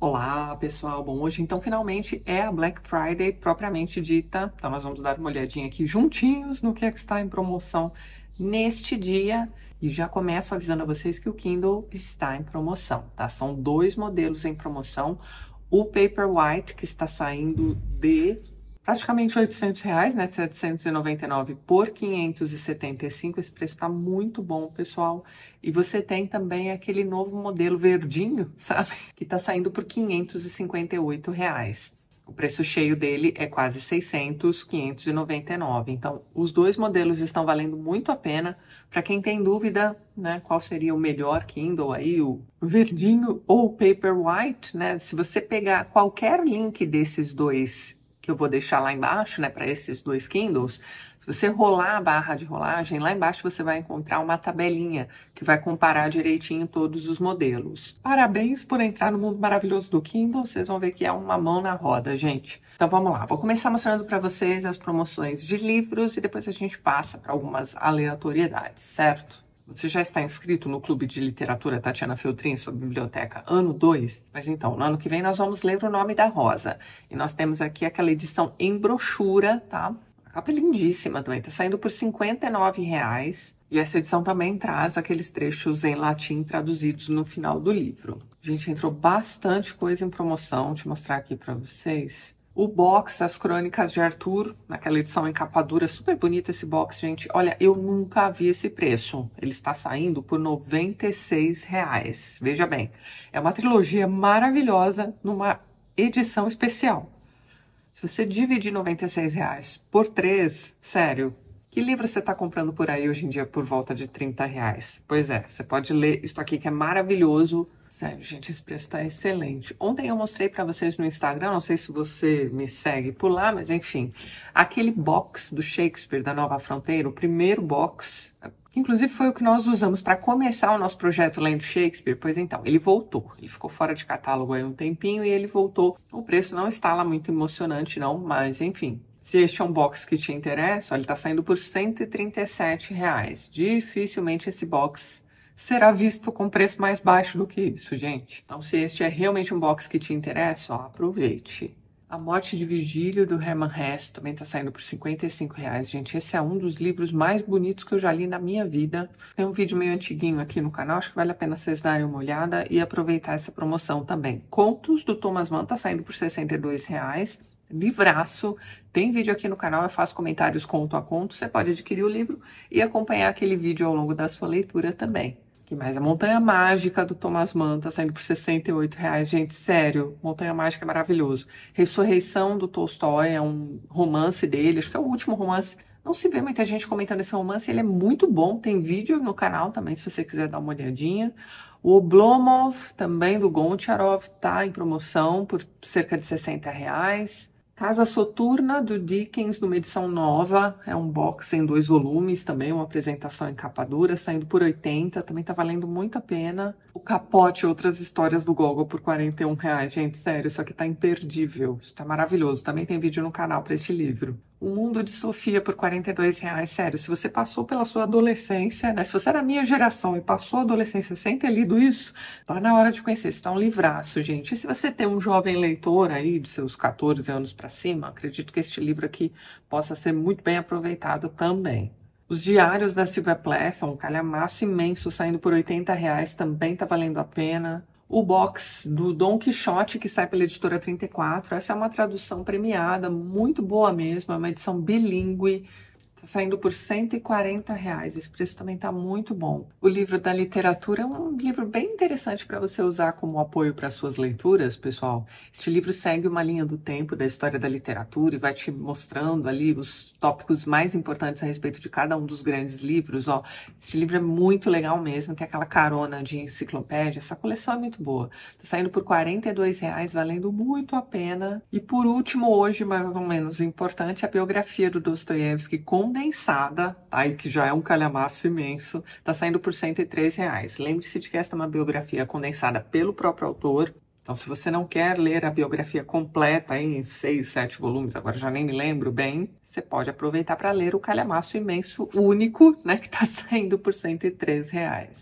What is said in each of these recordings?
Olá, pessoal. Bom, hoje então finalmente é a Black Friday propriamente dita. Então nós vamos dar uma olhadinha aqui juntinhos no que é que está em promoção neste dia. E já começo avisando a vocês que o Kindle está em promoção, tá? São dois modelos em promoção. O Paperwhite, que está saindo de praticamente R$ 800, né? 799 por 575. Esse preço está muito bom, pessoal. E você tem também aquele novo modelo verdinho, sabe? Que está saindo por R$ 558. O preço cheio dele é quase 600, 599. Então, os dois modelos estão valendo muito a pena. Para quem tem dúvida, né, qual seria o melhor Kindle aí, o verdinho ou o Paperwhite, né? Se você pegar qualquer link desses dois que eu vou deixar lá embaixo, né, para esses dois Kindles, se você rolar a barra de rolagem, lá embaixo você vai encontrar uma tabelinha que vai comparar direitinho todos os modelos. Parabéns por entrar no mundo maravilhoso do Kindle, vocês vão ver que é uma mão na roda, gente. Então vamos lá, vou começar mostrando para vocês as promoções de livros e depois a gente passa para algumas aleatoriedades, certo? Você já está inscrito no Clube de Literatura Tatiana Feltrin, sua biblioteca, ano 2? Mas então, no ano que vem nós vamos ler O Nome da Rosa. E nós temos aqui aquela edição em brochura, tá? A capa é lindíssima também, tá saindo por R$ 59. E essa edição também traz aqueles trechos em latim traduzidos no final do livro. Gente, entrou bastante coisa em promoção, vou te mostrar aqui para vocês. O box, As Crônicas de Arthur, naquela edição em capa dura, super bonito esse box, gente. Olha, eu nunca vi esse preço. Ele está saindo por R$ 96. Veja bem, é uma trilogia maravilhosa numa edição especial. Se você dividir R$ 96 por 3, sério, que livro você está comprando por aí hoje em dia por volta de R$ 30? Pois é, você pode ler isso aqui que é maravilhoso. Sério, gente, esse preço tá excelente. Ontem eu mostrei para vocês no Instagram, não sei se você me segue por lá, mas enfim, aquele box do Shakespeare da Nova Fronteira, o primeiro box, inclusive foi o que nós usamos para começar o nosso projeto Lendo Shakespeare. Pois então, ele voltou, ele ficou fora de catálogo aí um tempinho e ele voltou. O preço não está lá muito emocionante não, mas enfim. Se este é um box que te interessa, ele está saindo por R$ 137. Dificilmente esse box será visto com preço mais baixo do que isso, gente. Então, se este é realmente um box que te interessa, ó, aproveite. A Morte de Virgílio, do Hermann Hesse, também está saindo por R$ 55. Gente, esse é um dos livros mais bonitos que eu já li na minha vida. Tem um vídeo meio antiguinho aqui no canal, acho que vale a pena vocês darem uma olhada e aproveitar essa promoção também. Contos, do Thomas Mann, está saindo por R$ 62. Livraço, tem vídeo aqui no canal, eu faço comentários conto a conto, você pode adquirir o livro e acompanhar aquele vídeo ao longo da sua leitura também. Que mais? A Montanha Mágica, do Thomas Mann, tá saindo por R$ 68, gente, sério, Montanha Mágica é maravilhoso. Ressurreição, do Tolstói, é um romance dele, acho que é o último romance. Não se vê muita gente comentando esse romance, ele é muito bom, tem vídeo no canal também, se você quiser dar uma olhadinha. O Oblomov, também do Goncharov, tá em promoção por cerca de R$ 60. Casa Soturna, do Dickens, numa edição nova, é um box em 2 volumes, também uma apresentação em capa dura, saindo por 80, também tá valendo muito a pena. O Capote, Outras Histórias do Gogol, por R$ 41, gente, sério, isso aqui tá imperdível, isso tá maravilhoso, também tem vídeo no canal para este livro. O Mundo de Sofia, por R$ 42, sério, se você passou pela sua adolescência, né, se você era da minha geração e passou a adolescência sem ter lido isso, tá na hora de conhecer, isso tá um livraço, gente. E se você tem um jovem leitor aí, de seus 14 anos para cima, acredito que este livro aqui possa ser muito bem aproveitado também. Os Diários da Sylvia Plath, um calhamaço imenso, saindo por R$ 80, também tá valendo a pena. O box do Dom Quixote, que sai pela editora 34, essa é uma tradução premiada, muito boa mesmo, é uma edição bilíngue, tá saindo por R$ 140, esse preço também tá muito bom. O livro da literatura é um livro bem interessante para você usar como apoio para suas leituras, pessoal. Este livro segue uma linha do tempo da história da literatura e vai te mostrando ali os tópicos mais importantes a respeito de cada um dos grandes livros, ó. Este livro é muito legal mesmo, tem aquela carona de enciclopédia, essa coleção é muito boa. Tá saindo por R$ 42, valendo muito a pena. E por último, hoje, mais ou menos importante, a biografia do Dostoiévski condensada, tá? E que já é um calhamaço imenso, tá saindo por R$ 103. Lembre-se de que esta é uma biografia condensada pelo próprio autor. Então, se você não quer ler a biografia completa em 6, 7 volumes, agora já nem me lembro bem, você pode aproveitar para ler o calhamaço imenso único, né, que está saindo por R$ 103.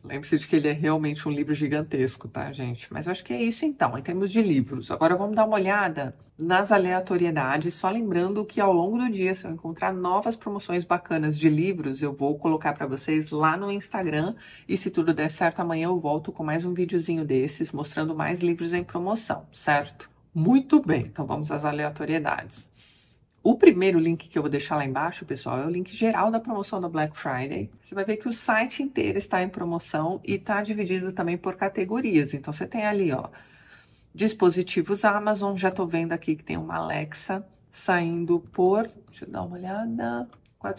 Lembre-se de que ele é realmente um livro gigantesco, tá, gente? Mas eu acho que é isso então, em termos de livros. Agora vamos dar uma olhada nas aleatoriedades, só lembrando que ao longo do dia, se eu encontrar novas promoções bacanas de livros, eu vou colocar para vocês lá no Instagram. E se tudo der certo, amanhã eu volto com mais um videozinho desses, mostrando mais livros em promoção, certo? Muito bem, então vamos às aleatoriedades. O primeiro link que eu vou deixar lá embaixo, pessoal, é o link geral da promoção da Black Friday. Você vai ver que o site inteiro está em promoção e está dividido também por categorias. Então, você tem ali, ó, dispositivos Amazon. Já estou vendo aqui que tem uma Alexa saindo por, deixa eu dar uma olhada,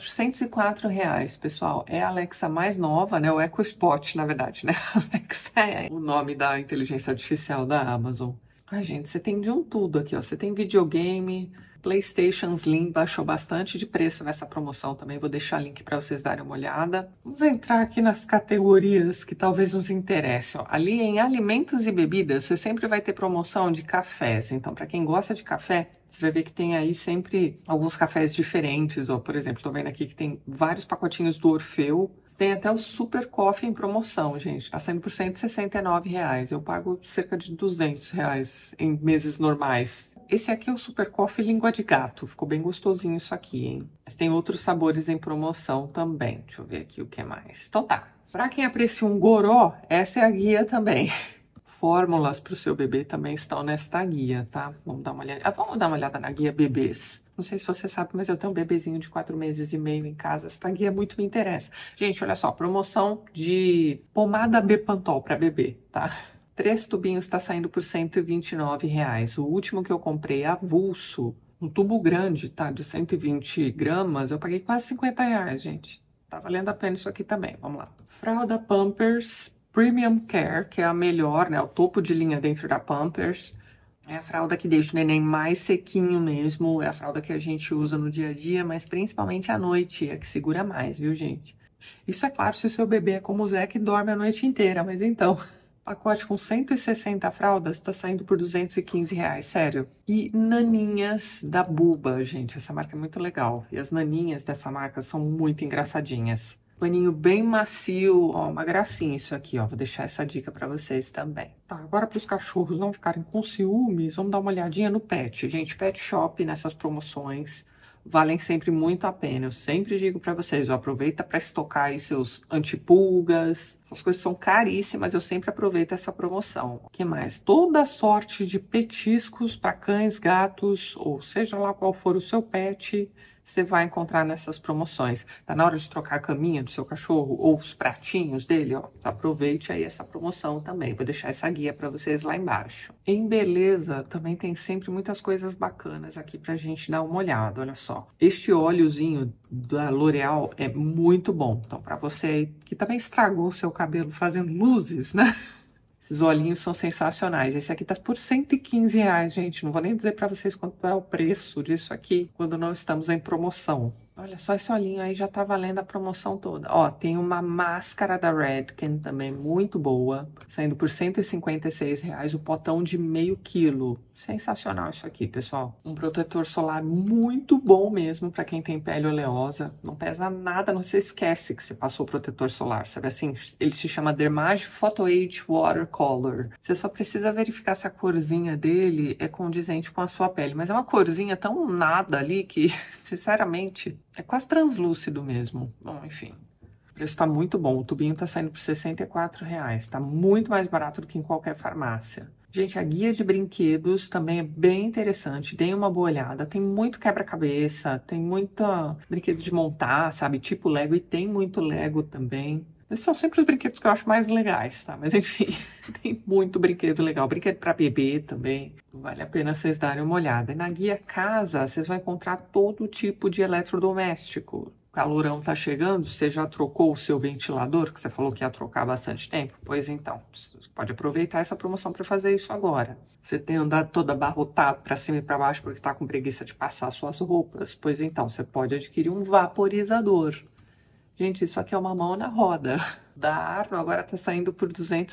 R$ 404, pessoal. É a Alexa mais nova, né? O Echo Spot, na verdade, né? Alexa é o nome da inteligência artificial da Amazon. Ai, gente, você tem de um tudo aqui, ó. Você tem videogame, PlayStation Slim baixou bastante de preço nessa promoção também. Vou deixar link para vocês darem uma olhada. Vamos entrar aqui nas categorias que talvez nos interessem, ó. Ali em alimentos e bebidas, você sempre vai ter promoção de cafés. Então, para quem gosta de café, você vai ver que tem aí sempre alguns cafés diferentes. Ó. Por exemplo, tô vendo aqui que tem vários pacotinhos do Orfeu. Tem até o Super Coffee em promoção, gente. Tá saindo por R$ 169. Eu pago cerca de R$ 200 em meses normais. Esse aqui é o Super Coffee Língua de Gato. Ficou bem gostosinho isso aqui, hein? Mas tem outros sabores em promoção também. Deixa eu ver aqui o que mais. Então tá. Pra quem aprecia um goró, essa é a guia também. Fórmulas para o seu bebê também estão nesta guia, tá? Vamos dar uma olhada. Vamos dar uma olhada na guia bebês. Não sei se você sabe, mas eu tenho um bebezinho de 4 meses e meio em casa. Esta guia muito me interessa. Gente, olha só, promoção de pomada Bepantol para bebê, tá? 3 tubinhos está saindo por R$ 129. O último que eu comprei avulso, um tubo grande, tá? De 120 gramas, eu paguei quase R$ 50, gente. Tá valendo a pena isso aqui também. Vamos lá. Fralda Pampers Premium Care, que é a melhor, né? O topo de linha dentro da Pampers. É a fralda que deixa o neném mais sequinho mesmo. É a fralda que a gente usa no dia a dia, mas principalmente à noite. É a que segura mais, viu, gente? Isso é claro se o seu bebê é como o Zé, que dorme a noite inteira. Mas então, pacote com 160 fraldas tá saindo por R$ 215, sério. E naninhas da Buba, gente. Essa marca é muito legal. E as naninhas dessa marca são muito engraçadinhas. Paninho bem macio, ó, uma gracinha isso aqui, ó. Vou deixar essa dica para vocês também. Tá, agora para os cachorros não ficarem com ciúmes, vamos dar uma olhadinha no pet. Gente, pet shop nessas promoções valem sempre muito a pena. Eu sempre digo para vocês, ó, aproveita para estocar aí seus antipulgas. Essas coisas são caríssimas, eu sempre aproveito essa promoção. O que mais? Toda sorte de petiscos para cães, gatos, ou seja lá qual for o seu pet, você vai encontrar nessas promoções. Tá na hora de trocar a caminha do seu cachorro ou os pratinhos dele, ó. Aproveite aí essa promoção também. Vou deixar essa guia para vocês lá embaixo. Em beleza, também tem sempre muitas coisas bacanas aqui pra gente dar uma olhada, olha só. Este óleozinho da L'Oréal é muito bom. Então, para você aí que também estragou o seu cabelo fazendo luzes, né? Esses olhinhos são sensacionais. Esse aqui tá por R$ 115, gente. Não vou nem dizer para vocês quanto é o preço disso aqui quando não estamos em promoção. Olha só, esse olhinho aí já tá valendo a promoção toda. Ó, tem uma máscara da Redken também muito boa, saindo por R$ 156, o potão de meio quilo. Sensacional isso aqui, pessoal. Um protetor solar muito bom mesmo para quem tem pele oleosa. Não pesa nada, não se esquece que você passou protetor solar, sabe assim? Ele se chama Dermage Photo Age Watercolor. Você só precisa verificar se a corzinha dele é condizente com a sua pele, mas é uma corzinha tão nada ali que, sinceramente, é quase translúcido mesmo. Bom, enfim. O preço tá muito bom. O tubinho tá saindo por R$ 64. Tá muito mais barato do que em qualquer farmácia. Gente, a guia de brinquedos também é bem interessante. Deem uma boa olhada. Tem muito quebra-cabeça, tem muita brinquedo de montar, sabe? Tipo Lego, e tem muito Lego também. Esses são sempre os brinquedos que eu acho mais legais, tá? Mas enfim, tem muito brinquedo legal. Brinquedo para bebê também. Vale a pena vocês darem uma olhada. E na guia casa, vocês vão encontrar todo tipo de eletrodoméstico. O calorão tá chegando, você já trocou o seu ventilador, que você falou que ia trocar há bastante tempo? Pois então, você pode aproveitar essa promoção para fazer isso agora. Você tem andado todo abarrotado para cima e para baixo porque tá com preguiça de passar suas roupas? Pois então, você pode adquirir um vaporizador. Gente, isso aqui é uma mão na roda. Da Arno agora tá saindo por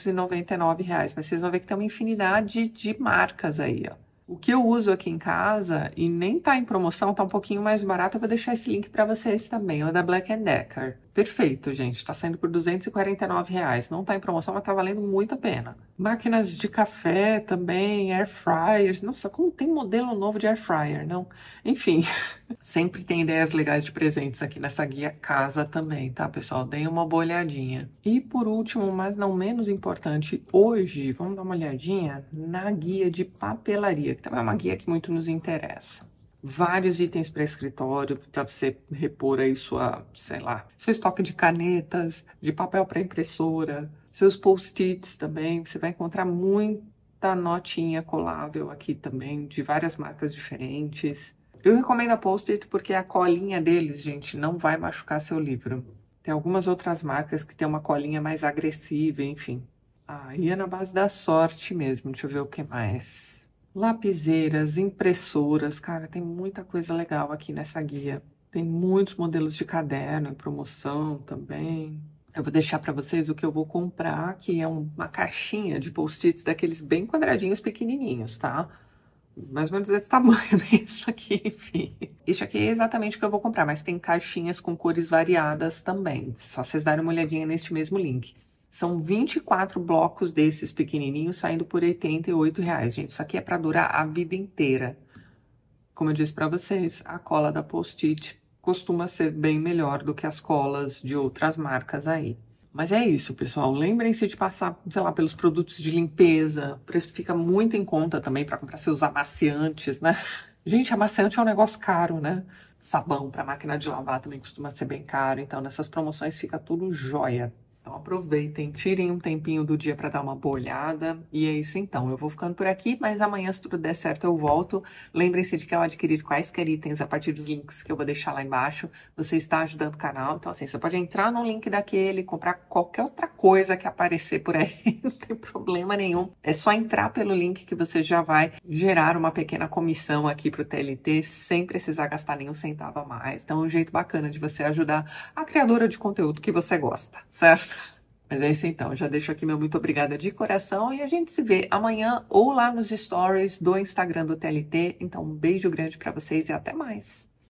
R$ 299, mas vocês vão ver que tem uma infinidade de marcas aí, ó. O que eu uso aqui em casa, e nem tá em promoção, tá um pouquinho mais barato, eu vou deixar esse link para vocês também, é o da Black & Decker. Perfeito, gente. Tá saindo por R$ 249. Não tá em promoção, mas tá valendo muito a pena. Máquinas de café também, air fryers. Nossa, como tem modelo novo de air fryer, não? Enfim, sempre tem ideias legais de presentes aqui nessa guia casa também, tá, pessoal? Deem uma boa olhadinha. E por último, mas não menos importante, hoje vamos dar uma olhadinha na guia de papelaria, que também é uma guia que muito nos interessa. Vários itens para escritório, para você repor aí sua, sei lá, seu estoque de canetas, de papel para impressora, seus post-its também. Você vai encontrar muita notinha colável aqui também, de várias marcas diferentes. Eu recomendo a Post-it porque a colinha deles, gente, não vai machucar seu livro. Tem algumas outras marcas que tem uma colinha mais agressiva, enfim. Aí é na base da sorte mesmo. Deixa eu ver o que mais. Lapiseiras, impressoras, cara, tem muita coisa legal aqui nessa guia. Tem muitos modelos de caderno em promoção também. Eu vou deixar para vocês o que eu vou comprar, que é uma caixinha de post-its daqueles bem quadradinhos pequenininhos, tá? Mais ou menos desse tamanho mesmo aqui, enfim. Isso aqui é exatamente o que eu vou comprar, mas tem caixinhas com cores variadas também. Só vocês darem uma olhadinha neste mesmo link. São 24 blocos desses pequenininhos saindo por R$ 88, gente. Isso aqui é para durar a vida inteira. Como eu disse para vocês, a cola da Post-it costuma ser bem melhor do que as colas de outras marcas aí. Mas é isso, pessoal. Lembrem-se de passar, sei lá, pelos produtos de limpeza. O preço fica muito em conta também para comprar seus amaciantes, né? Gente, amaciante é um negócio caro, né? Sabão para máquina de lavar também costuma ser bem caro. Então, nessas promoções fica tudo jóia. Então aproveitem, tirem um tempinho do dia para dar uma boa olhada. E é isso então. Eu vou ficando por aqui, mas amanhã, se tudo der certo, eu volto. Lembrem-se de que ao adquirir quaisquer itens a partir dos links que eu vou deixar lá embaixo, você está ajudando o canal. Então, assim, você pode entrar no link daquele, comprar qualquer outra coisa que aparecer por aí, não tem problema nenhum. É só entrar pelo link que você já vai gerar uma pequena comissão aqui para o TLT, sem precisar gastar nenhum centavo a mais. Então, é um jeito bacana de você ajudar a criadora de conteúdo que você gosta, certo? Mas é isso então, já deixo aqui meu muito obrigada de coração e a gente se vê amanhã ou lá nos stories do Instagram do TLT. Então, um beijo grande para vocês e até mais.